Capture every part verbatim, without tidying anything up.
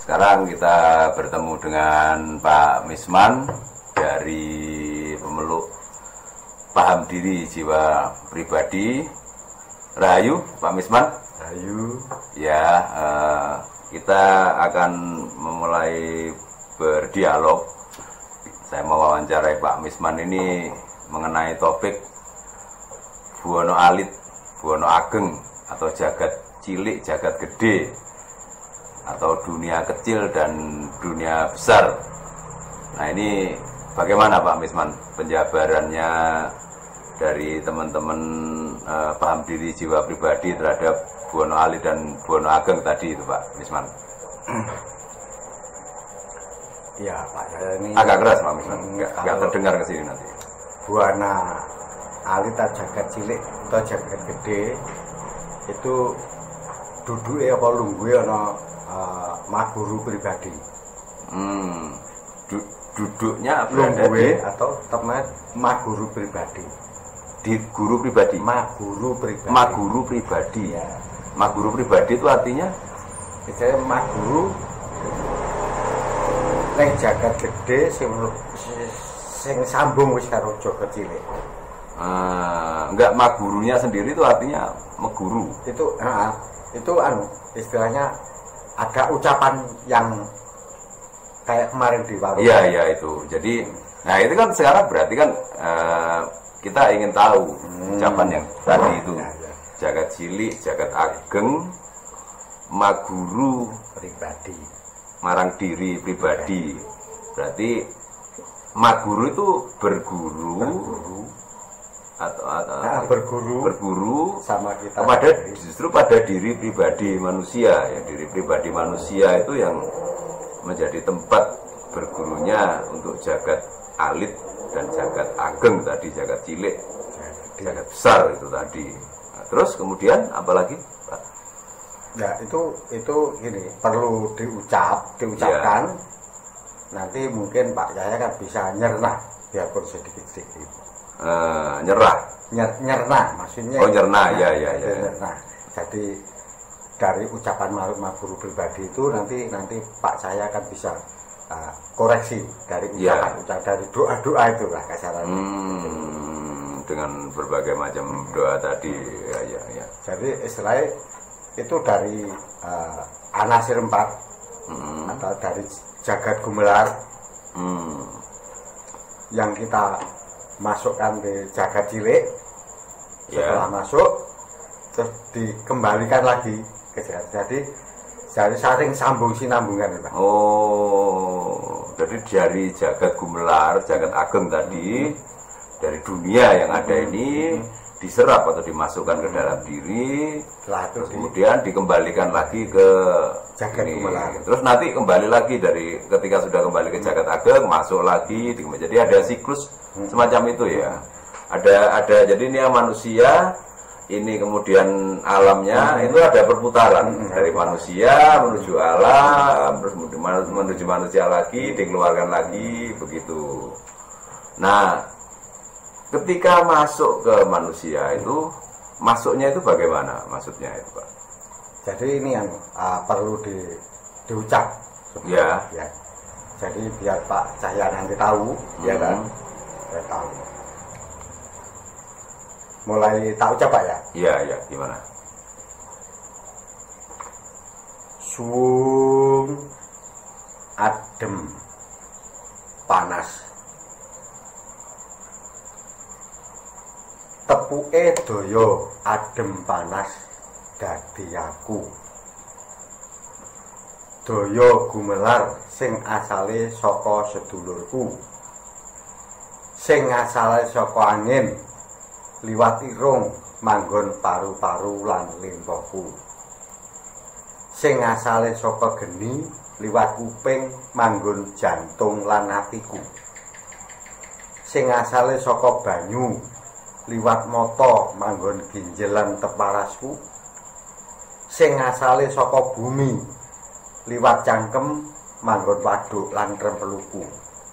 sekarang kita bertemu dengan Pak Misman dari pemeluk paham diri jiwa pribadi. Rahayu, Pak Misman. Rahayu. Ya, eh, kita akan memulai berdialog. Saya mau wawancarai Pak Misman ini mengenai topik Buwono Alit, Buwono Ageng, atau jagat cilik, jagat gede, atau dunia kecil dan dunia besar. Nah, ini bagaimana Pak Misman penjabarannya dari teman-teman eh, paham diri jiwa pribadi terhadap Buwono Alit dan Buwono Ageng tadi itu Pak Misman? Ya Pak, saya ini agak keras Pak Misman, nggak, nggak terdengar ke sini nanti. Buwono Alit atau jagat cilik atau jagat gede itu duduknya apa lungguhe ana uh, maguru pribadi. Hmm, du duduknya lungguhe atau teman maguru pribadi. Di guru pribadi. Maguru pribadi. Maguru pribadi. Ya. Maguru pribadi itu artinya? Saya maguru neng jagat gede sing sing sambung wis karo jagat cilik. Uh, enggak, magurunya sendiri itu artinya meguru. Itu uh, itu anu istilahnya ada ucapan yang kayak kemarin di warung. Iya, iya itu. Jadi, nah itu kan sekarang berarti kan uh, kita ingin tahu hmm. ucapan yang tadi itu. Ya, ya. Jagat cilik, jagat ageng, maguru pribadi. Marang diri pribadi. Berarti maguru itu berguru. berguru. Atau, atau nah, berguru berguru sama kita kepada justru pada diri pribadi manusia, ya diri pribadi manusia itu yang menjadi tempat bergurunya untuk jagat alit dan jagat ageng tadi, jagat cilik, jagat besar itu tadi. Nah, terus kemudian apalagi Pak? Ya itu itu gini, perlu diucap diucapkan ya. Nanti mungkin Pak Yaya kan bisa nyerna biarpun sedikit-sedikit. Uh, nyerah Nyer, nyerna maksudnya oh nyerna ya ya ya nyerna. Jadi dari ucapan maguru pribadi itu nanti nanti Pak saya akan bisa uh, koreksi dari ucapan ya. Ucapan dari doa doa itu lah kasarannya hmm, dengan berbagai macam doa tadi ya ya ya. Jadi istilahnya itu dari uh, anasir empat hmm. atau dari jagat gumelar hmm. yang kita masukkan di jagat cilik, setelah yeah. masuk terus dikembalikan lagi ke jagat. Jadi dari saring sambung sinambungan Pak. Oh, jadi dari jagat gumelar, jagat ageng tadi hmm. dari dunia yang ada hmm. ini diserap atau dimasukkan ke dalam diri, terus kemudian dikembalikan lagi ke jagat gumelar. Terus nanti kembali lagi dari ketika sudah kembali ke jagat ageng masuk lagi, jadi ada siklus semacam itu ya. Ada ada jadi ini yang manusia ini kemudian alamnya hmm. itu ada perputaran hmm. dari manusia menuju alam, terus menuju manusia lagi, dikeluarkan lagi begitu. Nah, ketika masuk ke manusia itu masuknya itu bagaimana maksudnya itu Pak? Jadi ini yang uh, perlu di, diucap ya. ya. Jadi biar Pak Cahya nanti tahu hmm. ya kan. Saya tahu. Mulai tak ucap Pak ya? Iya, iya, gimana? Suwung adem panas. Tepuke doyo adem panas dadi aku. Doyo gumelar sing asale saka sedulurku. Sing asale saka angin liwat irung manggon paru-paru lan limpohku. Sing asale saka geni liwat kuping manggon jantung lan atiku. Sing asale saka banyu liwat mata manggon ginjel lan teparasku. Sing asale saka bumi liwat cangkem manggon waduk lan rempeluku.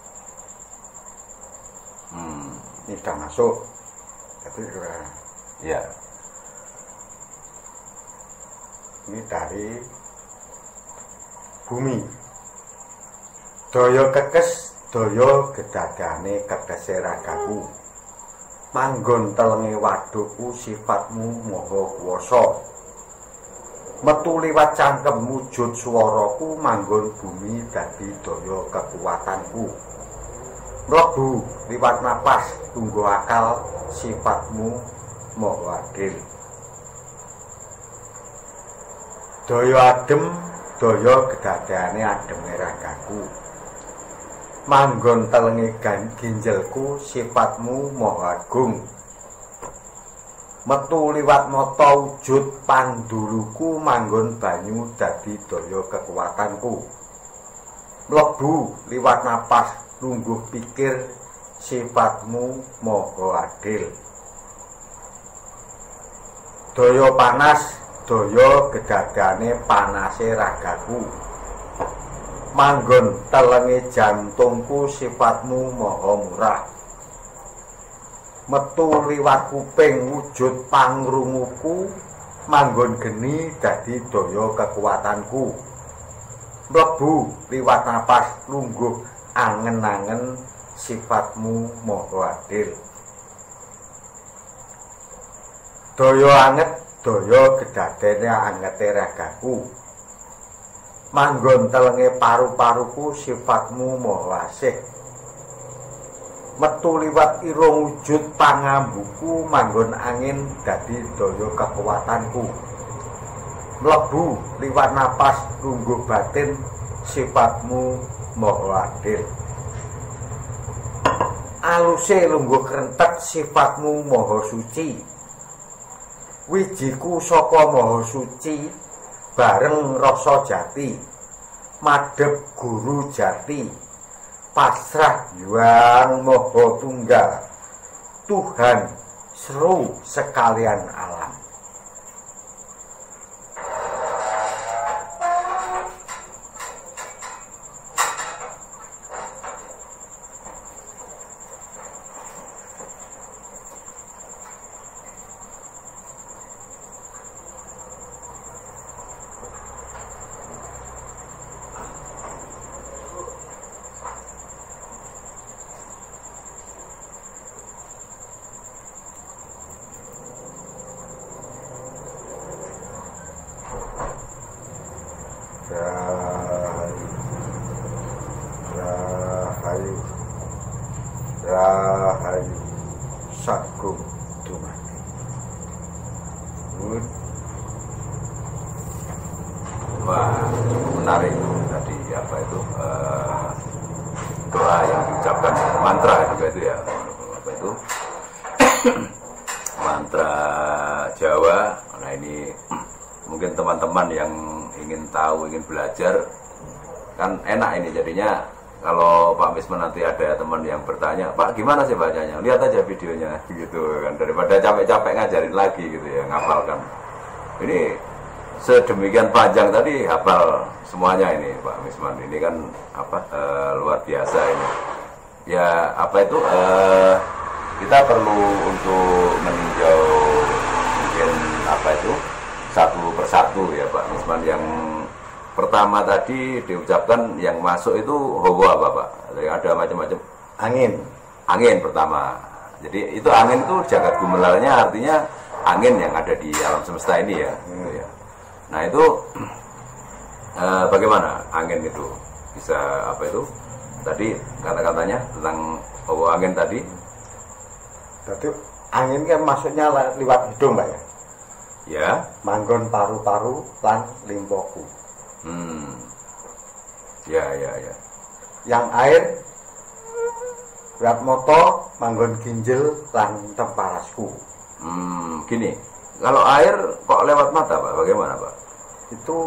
Hmm, ini sudah masuk. Jadi ya. Ini dari bumi. Daya kekes daya gedagane kekese ragaku. Manggon telenge wadukku sifatmu maha kuwasa. Metu liwat cangkem wujud swaraku manggon bumi dadi daya kekuatanku. Mlebu liwat napas tunggu akal sifatmu maha adil. Daya adem daya gedagane ademe ragaku. Manggon telenge ginjelku sifatmu maha agung. Metu liwat mata wujud panduluku manggon banyu dadi daya kekuatanku. Mlebu liwat napas lungguh pikir sifatmu maha adil. Daya panas daya gedagane panase ragaku. Manggon telenge jantungku sifatmu maha murah. Metu liwat kuping wujud pangrunguku manggon geni dadi daya kekuatanku. Mlebu liwat napas lungguh angen-angen sifatmu maha adil. Daya anget daya gedagane angete ragaku. Manggon telenge paru-paruku sifatmu maha asih. Metu liwat irung wujud pangambuku manggon angin dadi daya kekuatanku. Mlebu liwat napas lungguh batin sifatmu maha adil. Aluse lungguh krentek sifatmu maha suci. Wijiku saka maha suci bareng rasa jati, madhep guru jati, pasrah Hyang Maha Tunggal, Tuhan seru sekalian alam. Rahayu Rahayu Sagung Dumadi. Wah, menarik tadi apa itu uh, doa yang diucapkan mantra juga itu ya, apa itu mantra Jawa. Nah ini mungkin teman-teman yang ingin tahu, ingin belajar kan enak ini jadinya. Kalau Pak Misman nanti ada teman yang bertanya, Pak gimana sih bacanya? Lihat aja videonya gitu kan, daripada capek-capek ngajarin lagi gitu ya, ngapalkan. Ini sedemikian panjang tadi hafal semuanya ini Pak Misman. Ini kan apa e, luar biasa ini. Ya apa itu e, kita perlu untuk meninjau mungkin apa itu satu persatu ya Pak Misman. Yang pertama tadi diucapkan yang masuk itu hawa apa Pak? Ada macam-macam. Angin. Angin pertama. Jadi itu angin itu jagat gumelarnya artinya angin yang ada di alam semesta ini ya. Hmm. Ya. Nah itu eh, bagaimana angin itu bisa apa itu? Tadi kata-katanya tentang hawa angin tadi. Jadi angin kan masuknya lewat hidung Pak ya. Ya. Manggon paru-paru lan limpoku. Hmm. Ya, ya, ya. Yang air lewat moto manggon ginjel lan temparasku. Hmm, gini. Kalau air kok lewat mata, Pak? Bagaimana, Pak? Itu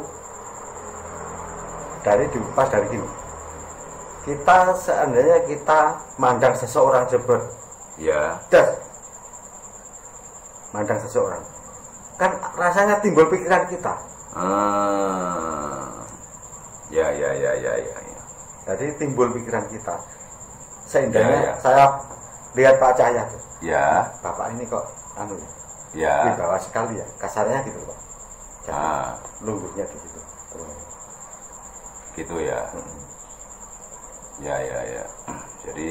dari pas dari gini. Kita seandainya kita mandang seseorang sebut. Ya. Das. Mandang seseorang. Kan rasanya timbul pikiran kita. Ah, ya, ya, ya, ya, ya, ya. Jadi timbul pikiran kita. Seindahnya Ya, ya. saya lihat Pak Cahya, Ya, Bapak ini kok anu ya, ya. di bawah sekali ya, kasarnya gitu Pak. Jadi Ah. lungguhnya di situ. Gitu ya. Ya ya ya. Jadi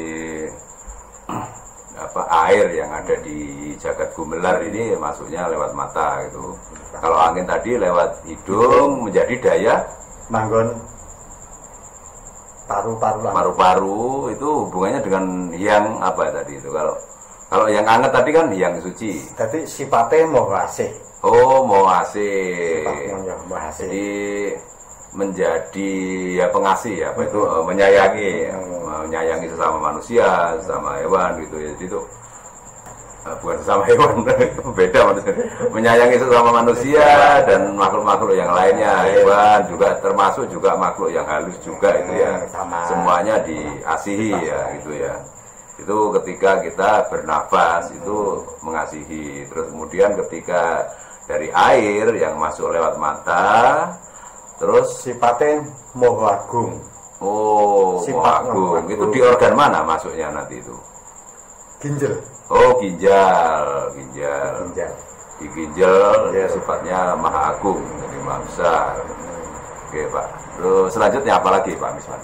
apa air yang ada di jagat gumelar ini masuknya lewat mata gitu. Kalau angin tadi lewat hidung menjadi daya manggon paru-paru. Paru-paru itu hubungannya dengan yang apa tadi itu? Kalau kalau yang anget tadi kan yang suci. Jadi sifatnya mau asih. Oh, mau asih. Sifatnya mau asih. Jadi menjadi ya pengasih ya, apa itu uh, menyayangi, hmm. menyayangi sesama manusia, sesama hewan gitu ya. Jadi itu uh, bukan sesama hewan, beda manusia. Menyayangi sesama manusia dan makhluk-makhluk yang lainnya, hewan juga termasuk juga makhluk yang halus juga itu ya. Sama. Semuanya diasihi ya gitu ya. Itu ketika kita bernafas itu mengasihi. Terus kemudian ketika dari air yang masuk lewat mata, terus sifatnya moho agung. Oh, moho agung. Itu di organ mana masuknya nanti itu? Ginjal. Oh, ginjal, ginjal. Ginjal. Di ginjal, ginjal. Sifatnya maha agung, jadi maha besar. Oke, Pak. Terus selanjutnya apa lagi, Pak Misman?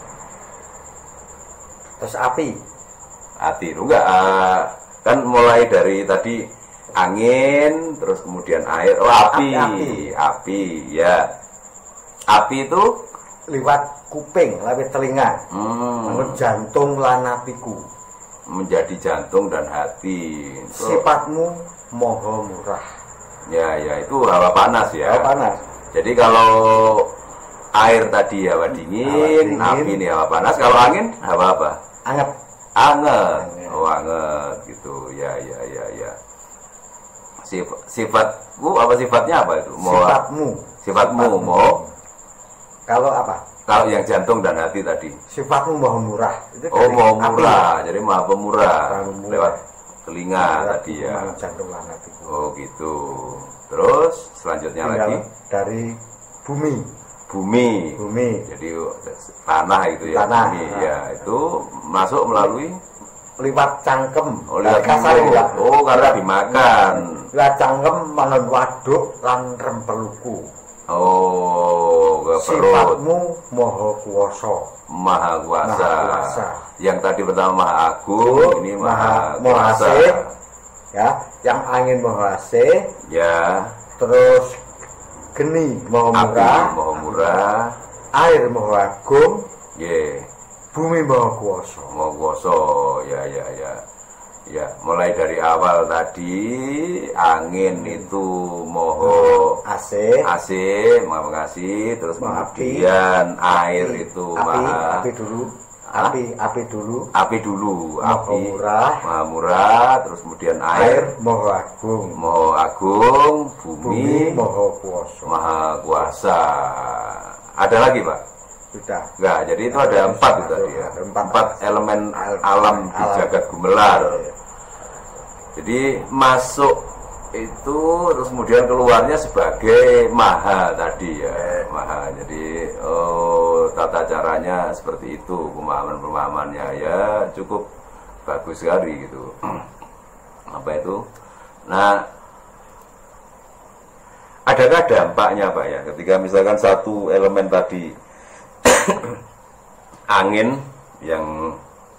Terus api. Api, enggak. Uh, kan mulai dari tadi angin, terus kemudian air. Oh, api. Api, api. api ya. Api itu lewat kuping, lewat telinga, hmm. jantung lan apiku, menjadi jantung dan hati. Sifatmu moho murah. Ya, ya itu hawa panas ya. Hawa panas. Jadi kalau air tadi hawa dingin, hawa dingin. Api ini hawa panas. Kalau angin hawa apa? Anget. Anget. Oh, anget gitu. Ya, ya, ya, ya. Sifat, sifatmu apa sifatnya apa itu? Mau, sifatmu. Sifatmu mau. Kalau apa? Kalau yang jantung dan hati tadi. Sifatmu mau murah. Itu oh, mau murah. Api. Jadi maha pemurah. Lewat telinga lewat tadi ya. Jantung dan hati. Oh gitu. Terus selanjutnya tinggal lagi dari bumi. Bumi. Bumi. Jadi tanah itu ya. Tanah. Bumi. Nah. Ya itu masuk melalui lewat cangkem. Oh, lewat kasar ya. Oh, karena dimakan. Lewat cangkem mangan waduk lan rempeluku. Oh, ke perut. Sifatmu moho kuwasa. Maha kuasa. Maha kuasa. Yang tadi pertama maha agung, oh, ini maha, maha kuasa. Ya, yang angin moho asih. Ya. Terus geni moho murah. Moho murah. Air moho agung. Yeah. Bumi moho kuwasa. Moho kuwasa. Ya, ya, ya. Ya, mulai dari awal tadi angin itu moho A C, A C maha mengasih, terus maha kemudian api, air api, itu api, maha api dulu, api api dulu, api dulu, api murah, maha murah, terus kemudian air, air moho agung, moho agung, bumi, bumi moho kuwasa, maha kuasa. Ada lagi, Pak? Sudah. Enggak, jadi itu ada empat itu tadi ya. Empat, empat elemen alam di jagat gumelar. Jadi masuk itu terus kemudian keluarnya sebagai maha tadi ya, maha. Jadi oh, tata caranya seperti itu, pemahaman-pemahamannya ya cukup bagus sekali gitu. Apa itu? Nah, adakah dampaknya Pak ya ketika misalkan satu elemen tadi angin yang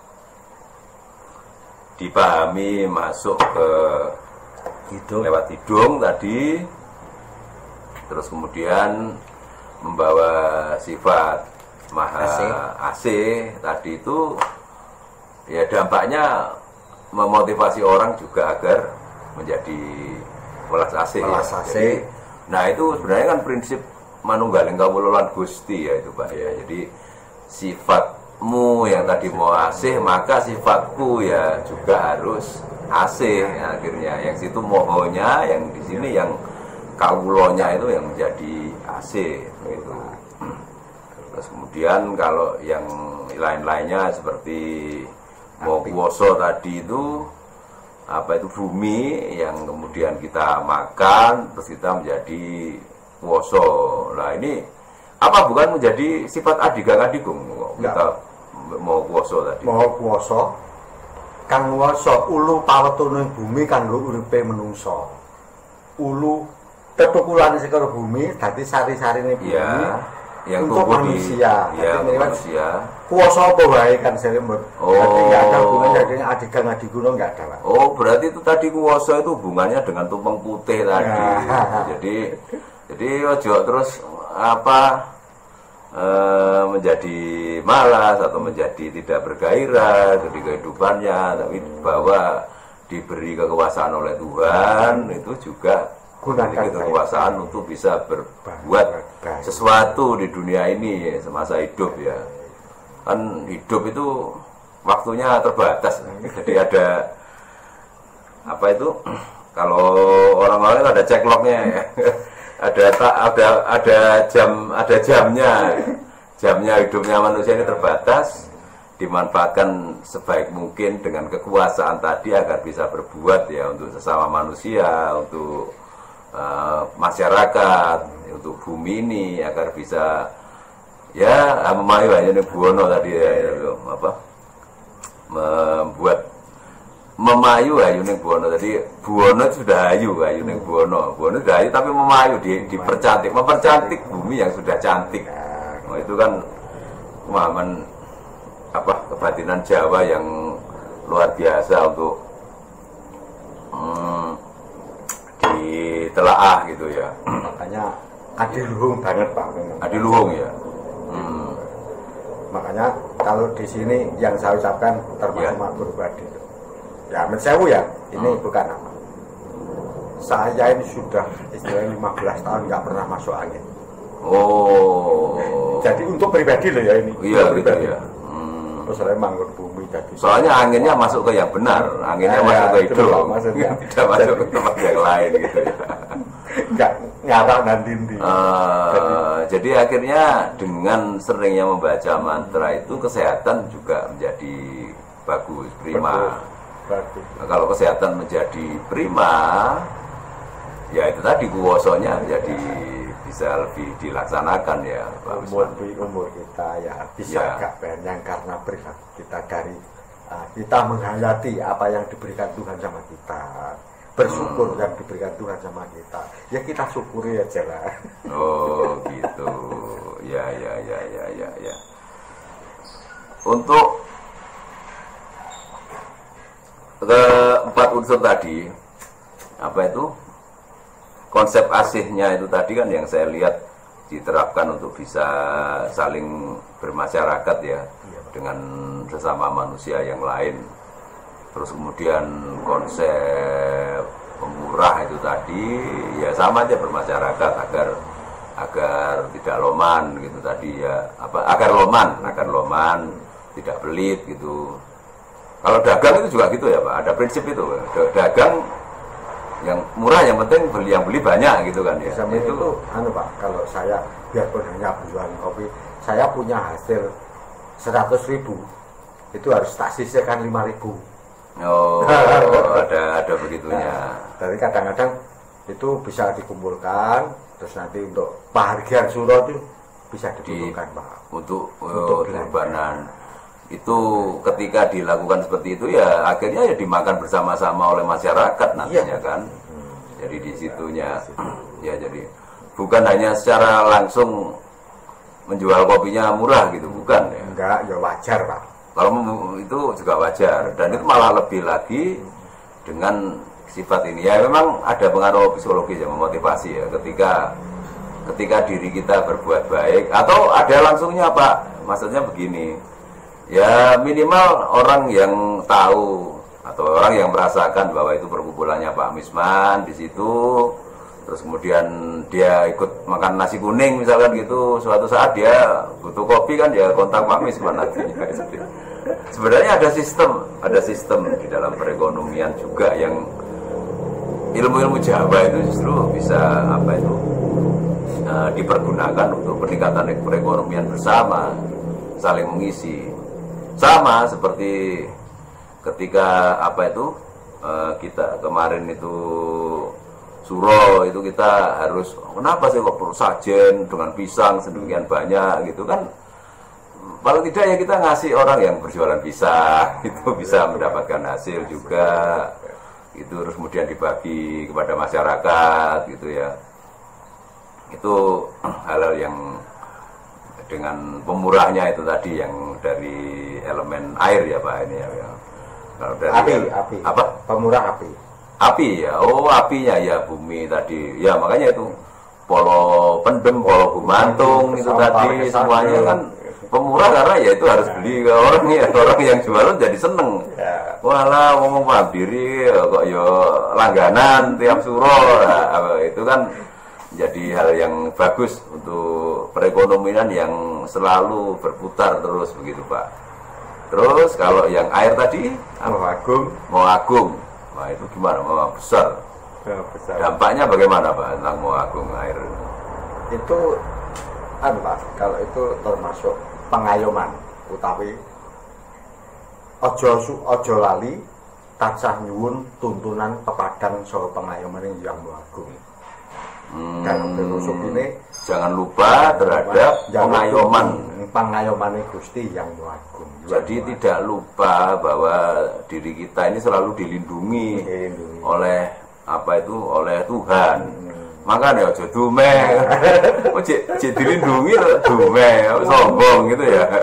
dipahami masuk ke hidung, lewat hidung tadi, terus kemudian membawa sifat maha A C tadi itu, ya dampaknya memotivasi orang juga agar menjadi welas A C. Welas A C. Jadi, nah itu sebenarnya kan prinsip manunggaling kawula lan Gusti ya itu Pak ya. Jadi sifatmu yang tadi mau asih, maka sifatku ya juga harus asih akhirnya. Yang situ mohonya, yang di sini yang kawulonya itu yang menjadi asih gitu. Terus kemudian kalau yang lain-lainnya seperti mau kuwoso tadi itu apa itu bumi yang kemudian kita makan terus kita menjadi kuwoso. Nah ini apa bukan menjadi sifat adigang adigung kita mau kuwoso tadi? Mau kuwoso, kang kuwoso ulu pawetune bumi kanggo uripe menungso. Ulu tetukulane sekaro bumi dadi sari-sarine bumi. Ya. yang untuk tumbuh manusia. Di, ya, untuk manusia. Kuasa apa wae kan selimbut. Oh. Jadi nggak ada hubungannya dengan adigang adiguno nggak ada, Pak. Oh, berarti itu tadi kuasa itu hubungannya dengan tumpeng putih tadi. Ya. Jadi jadi ojo terus apa e, menjadi malas atau menjadi tidak bergairah di kehidupannya, tapi bahwa diberi kekuasaan oleh Tuhan itu juga gunakan kekuasaan baik untuk bisa berbuat baik sesuatu di dunia ini ya, semasa hidup ya. Kan hidup itu waktunya terbatas. Jadi ada apa itu? Kalau orang-orang ada ceklocknya ya. ada tak ada ada jam ada jamnya. Jamnya hidupnya manusia ini terbatas. Dimanfaatkan sebaik mungkin dengan kekuasaan tadi agar bisa berbuat ya untuk sesama manusia, untuk uh, masyarakat, untuk bumi ini agar bisa ya memayu aja nih Buwono tadi ya, ya apa membuat memayu ayu ning Buwono tadi. Buwono sudah ayu ayu ning Buwono, Buwono sudah ayu tapi memayu di, dipercantik, mempercantik bumi yang sudah cantik. Nah, itu kan pemahaman apa kebatinan Jawa yang luar biasa untuk hmm, ditelaah gitu ya. Makanya adiluhung banget Pak. Adiluhung ya. Hmm. Makanya kalau di sini yang saya ucapkan termasuk ya. Pribadi. Ya menurut saya ya ini hmm. bukan apa. Saya ini sudah istilahnya lima belas tahun nggak pernah masuk angin. Oh. Jadi untuk pribadi loh ya ini. Iya gitu ya. Terus saya manggut bumi tadi. Soalnya anginnya masuk ke yang benar, anginnya ya, masuk ya, ke hidung, tidak masuk ke tempat yang lain gitu ya. Enggak ngarah nanti. Uh, jadi, jadi akhirnya dengan seringnya membaca mantra itu kesehatan juga menjadi bagus, prima. Bagus. Nah, kalau kesehatan menjadi prima, ya itu tadi kuwosonya menjadi bisa lebih dilaksanakan ya Pak umur umur kita ya bisa ya. Agak panjang karena berikan kita dari uh, kita menghayati apa yang diberikan Tuhan sama kita, bersyukur hmm. yang diberikan Tuhan sama kita ya kita syukuri aja lah. Oh gitu ya ya ya ya ya ya. Untuk keempat unsur tadi apa itu konsep asihnya itu tadi kan yang saya lihat diterapkan untuk bisa saling bermasyarakat ya dengan sesama manusia yang lain. Terus kemudian konsep pemurah itu tadi ya sama aja bermasyarakat agar agar tidak loman gitu tadi ya apa agar loman agar loman tidak pelit gitu. Kalau dagang itu juga gitu ya Pak, ada prinsip itu dagang yang murah yang penting beli yang beli banyak gitu kan ya. Sama itu, itu anu Pak, kalau saya biarpun hanya berjualan kopi, saya punya hasil seratus ribu itu harus tak sisihkan lima ribu. Oh, ada ada begitunya. Nah, jadi kadang-kadang itu bisa dikumpulkan terus nanti untuk penghargaan suro itu bisa dikumpulkan Pak. Untuk untuk berbanan. Itu ketika dilakukan seperti itu ya akhirnya ya dimakan bersama-sama oleh masyarakat nantinya iya. Kan jadi di situnya ya jadi bukan hanya secara langsung menjual kopinya murah gitu bukan ya enggak ya wajar Pak kalau itu juga wajar dan itu malah lebih lagi dengan sifat ini ya memang ada pengaruh psikologis yang memotivasi ya ketika ketika diri kita berbuat baik atau ada langsungnya Pak maksudnya begini ya minimal orang yang tahu atau orang yang merasakan bahwa itu perkumpulannya Pak Misman di situ, terus kemudian dia ikut makan nasi kuning misalkan gitu, suatu saat dia butuh kopi kan dia kontak Pak Misman nantinya. Sebenarnya ada sistem, ada sistem di dalam perekonomian juga yang ilmu-ilmu Jawa itu justru bisa apa itu uh, dipergunakan untuk peningkatan perekonomian bersama, saling mengisi. Sama seperti ketika apa itu uh, kita kemarin itu suro itu kita harus kenapa sih kok perlu sajen dengan pisang sedemikian banyak gitu kan paling tidak ya kita ngasih orang yang berjualan pisang itu bisa mendapatkan hasil juga itu terus kemudian dibagi kepada masyarakat gitu ya itu hal-hal yang dengan pemurahnya itu tadi yang dari elemen air ya Pak ini ya. Kalau dari api, el- api. apa? Pemurah api. Api ya. Oh, apinya ya bumi tadi. Ya makanya itu polo pendem, polo gumantung itu tadi semuanya kan pemurah karena ya itu harus beli ke orang ya, orang yang jualan jadi seneng. Walah ngomong mandiri kok yo langganan tiap suro. Nah, itu kan jadi hal yang bagus untuk perekonomian yang selalu berputar terus begitu Pak. Terus kalau yang air tadi Mau agung. mau agung, nah itu gimana? Mau besar. Ya, besar. Dampaknya bagaimana Pak tentang mau agung air? Itu anu Pak, kalau itu termasuk pengayoman utawi ojo su ojo lali tansah nyuwun tuntunan pepadang saha pengayoman yang agung. Hmm, Dan terusuk ini jangan lupa terhadap pengayoman. Pengayoman Gusti yang agung. Jadi tidak lupa bahwa diri kita ini selalu dilindungi Dilindungi. oleh apa itu oleh Tuhan. Makanya ojo dume. Oh cek cek dilindungi dume, sombong gitu ya.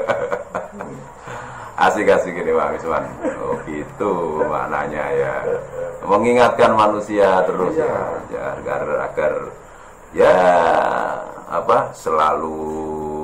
Asik-asik ini Pak Misman. Oh gitu maknanya ya. Mengingatkan manusia terus ya, ya agar agar ya apa selalu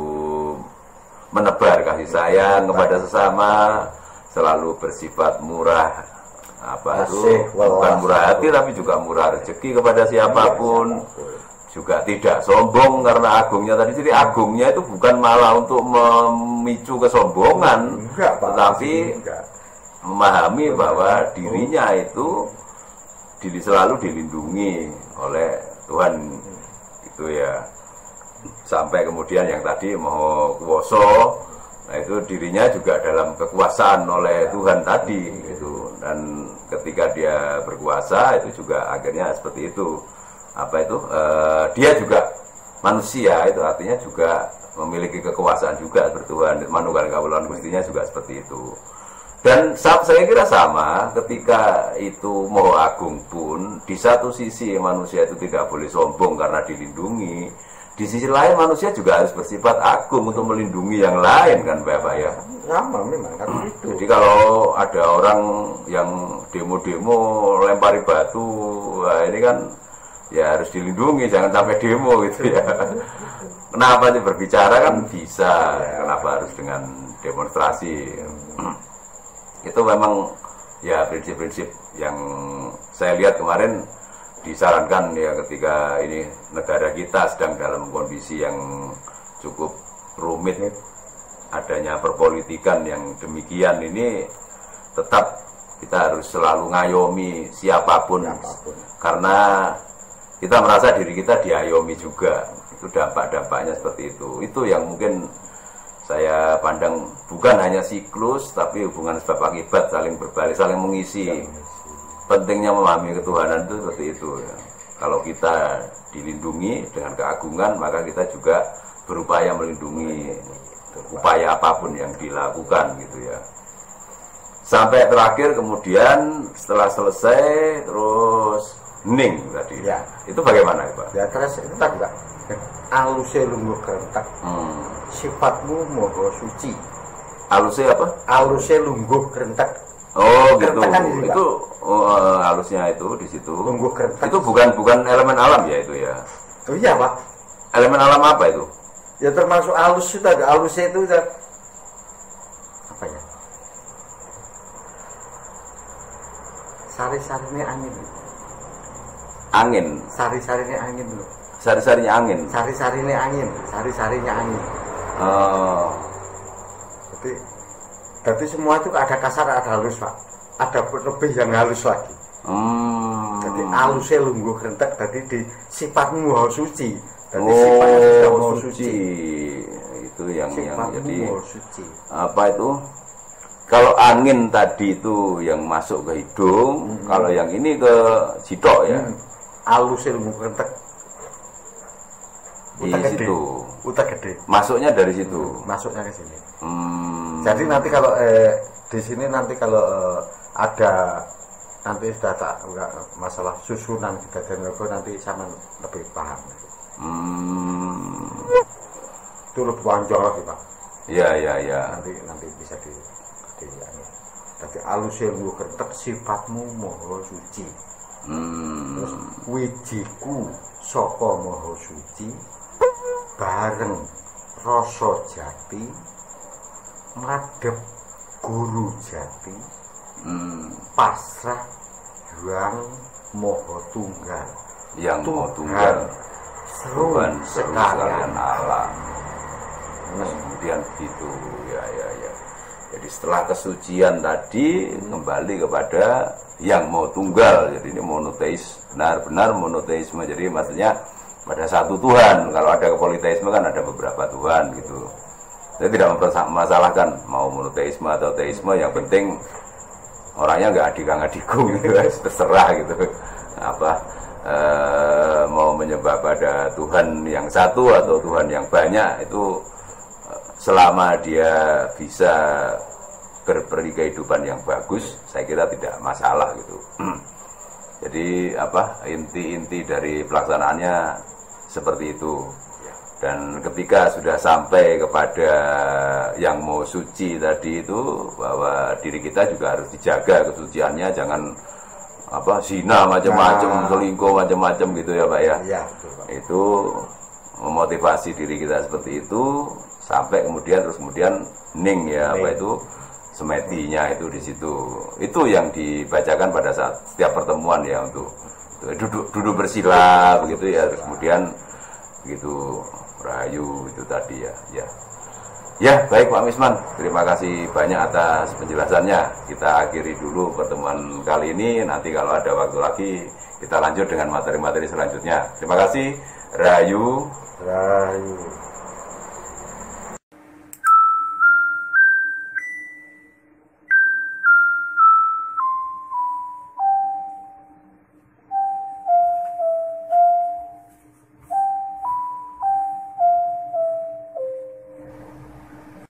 menebar kasih sayang kepada sesama, selalu bersifat murah apa itu bukan murah hati tapi juga murah rezeki kepada siapapun, juga tidak sombong karena agungnya tadi. Jadi agungnya itu bukan malah untuk memicu kesombongan, Enggak, Pak. tetapi Enggak. memahami bahwa dirinya itu diri selalu dilindungi oleh Tuhan itu ya. Sampai kemudian yang tadi mau kuwoso, nah itu dirinya juga dalam kekuasaan oleh Tuhan tadi itu. Dan ketika dia berkuasa itu juga akhirnya seperti itu. Apa itu? Eh, dia juga manusia, itu artinya juga memiliki kekuasaan juga seperti Tuhan. Manunggal kawulan Gustinya juga seperti itu. Dan saya kira sama ketika itu mau agung pun, di satu sisi manusia itu tidak boleh sombong karena dilindungi. Di sisi lain manusia juga harus bersifat agung untuk melindungi yang lain kan Bapak ya. Sama memang kan itu. Jadi kalau ada orang yang demo-demo lempari batu, wah ini kan ya harus dilindungi, jangan sampai demo gitu ya. Kenapa sih berbicara kan bisa, kenapa harus dengan demonstrasi? Itu memang ya prinsip-prinsip yang saya lihat kemarin disarankan ya ketika ini negara kita sedang dalam kondisi yang cukup rumit, adanya perpolitikan yang demikian ini, tetap kita harus selalu ngayomi siapapun, siapapun. Karena kita merasa diri kita diayomi juga. Itu dampak-dampaknya seperti itu. Itu yang mungkin saya pandang bukan hanya siklus tapi hubungan sebab akibat saling berbalik, saling mengisi. Pentingnya memahami ketuhanan itu seperti itu ya. Kalau kita dilindungi dengan keagungan, maka kita juga berupaya melindungi upaya apapun yang dilakukan gitu ya. Sampai terakhir kemudian setelah selesai terus ning tadi ya. Itu bagaimana Pak? Ya terus itu tadi Pak, aluse lungguh kerentak, hmm. sifatmu moho suci. Aluse apa? Aluse lungguh kerentak. Oh gitu. Kan itu oh, halusnya itu di situ. Lungguh kerentak. Itu bukan bukan elemen alam ya itu ya. Oh iya Pak. Elemen alam apa itu? Ya termasuk alus itu ada alusnya itu ya. Apa ya? Sari-sarinya angin. Angin. Sari-sarinya angin loh. Sari-sarinya angin. Sari-sarinya angin. Sari-sarinya angin. Oh. Jadi, jadi semua itu ada kasar, ada halus Pak. Ada lebih yang halus lagi. Hmm. Jadi halusnya lungguh rentek. Jadi di sifatmu mau suci. Jadi oh, sifatnya sudah mau suci. suci. Itu yang sifatmu yang jadi suci. Apa itu? Kalau angin tadi itu yang masuk ke hidung, hmm. kalau yang ini ke jidok ya. Halusnya hmm. lungguh rentek. Di situ. Utak gede. Masuknya dari situ. Masuknya ke sini. Hmm. Jadi nanti kalau eh, di sini nanti kalau eh, ada nanti sudah tak enggak masalah susunan kejadian logo nanti sama lebih paham. Hmm. turut wanjang lagi Pak. Iya iya iya. Nanti nanti bisa di di anu. Dadi alus ilmu kentek sifatmu maha suci. Hmm. Terus wijiku saka maha suci bareng rasa jati madhep guru jati Hmm. pasrah yang maha tunggal. Yang Tuhan mau tunggal seru Tuhan sekalian Allah. Terus kemudian gitu ya ya ya. Jadi setelah kesucian tadi kembali kepada yang mau tunggal. Jadi ini monoteis, benar-benar monoteisme. Jadi maksudnya pada satu Tuhan. Kalau ada kepoliteisme kan ada beberapa Tuhan gitu. Saya tidak mempermasalahkan mau monoteisme atau teisme, yang penting orangnya nggak adik-adikku gitu, terserah gitu. Apa e, mau menyembah pada Tuhan yang satu atau Tuhan yang banyak, itu selama dia bisa berberi kehidupan yang bagus, saya kira tidak masalah gitu. Jadi apa inti-inti dari pelaksanaannya seperti itu. Dan ketika sudah sampai kepada yang mau suci tadi itu, bahwa diri kita juga harus dijaga kesuciannya, jangan apa zina macam-macam, nah, selingkuh macam-macam gitu ya Pak ya. Iya, itu memotivasi diri kita seperti itu sampai kemudian terus kemudian ning ya, ning. Apa itu semetinya itu di situ. Itu yang dibacakan pada saat setiap pertemuan ya, untuk duduk duduk bersila begitu ya, terus kemudian begitu rahayu itu tadi ya. Ya. Ya, baik Pak Misman, terima kasih banyak atas penjelasannya. Kita akhiri dulu pertemuan kali ini, nanti kalau ada waktu lagi kita lanjut dengan materi-materi selanjutnya. Terima kasih. Rahayu. Rahayu.